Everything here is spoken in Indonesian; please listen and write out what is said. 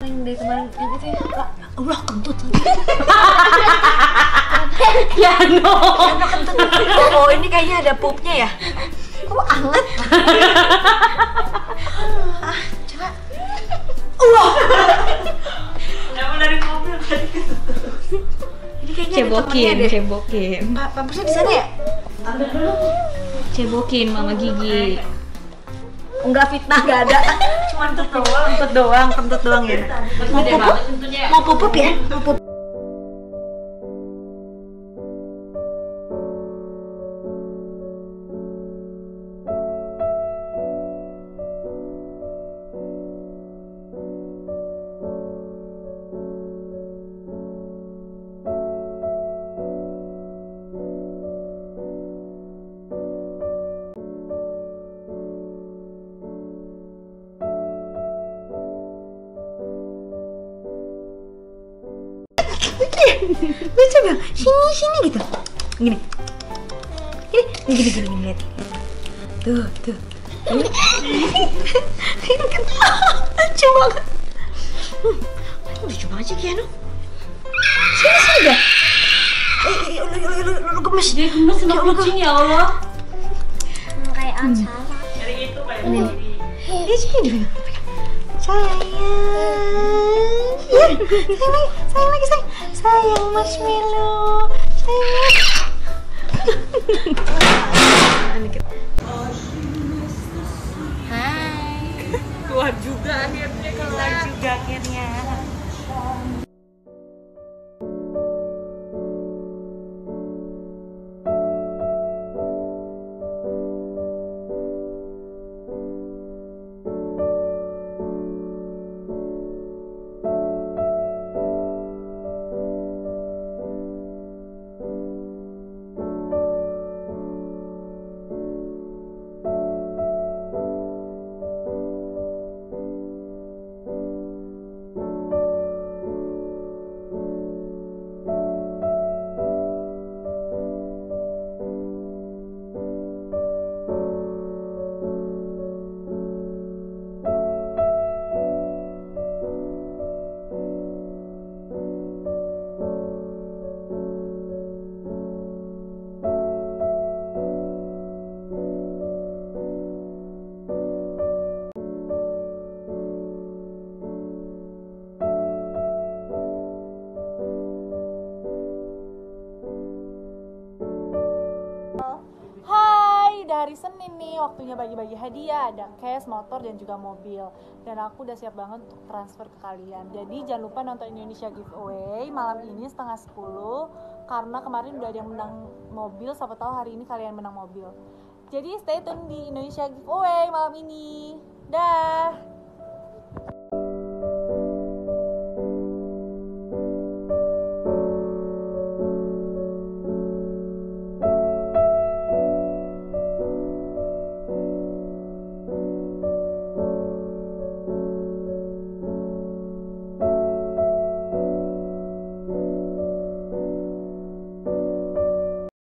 yang dari kemarin yang itu ya. Allah kentut. Piano. Piano kentut. Oh ini kayaknya ada pupnya ya. Kok anget? Coba. Allah. Emang dari mobil tadi. Ini kayaknya Cebokin. Pampusnya di sana ya? Ambil dulu. Cebokin Mama Gigi. Enggak fitnah, enggak ada. Cuma Kentut doang ya. Mau Gede pupuk? banget tentunya. Mau pupuk ya? Mau pupuk. Lucu gak? Sini gitu. Gini lihat. Tuh. Ini kan lucu banget. Lucu banget sih Kiano. Sini dah. Lu gemes. Dia gemes sama kucing ya Allah. Kayak acara. Dari itu kayak Ini. begini. Sini dulu. Sayang lagi. Sayang marshmallow. Hai. Keluar juga akhirnya. Hari Senin nih, waktunya bagi-bagi hadiah, ada cash, motor, dan juga mobil. Dan aku udah siap banget untuk transfer ke kalian. Jadi jangan lupa nonton Indonesia Giveaway malam ini 9:30, karena kemarin udah ada yang menang mobil, siapa tahu hari ini kalian menang mobil. Jadi stay tune di Indonesia Giveaway malam ini. Dah.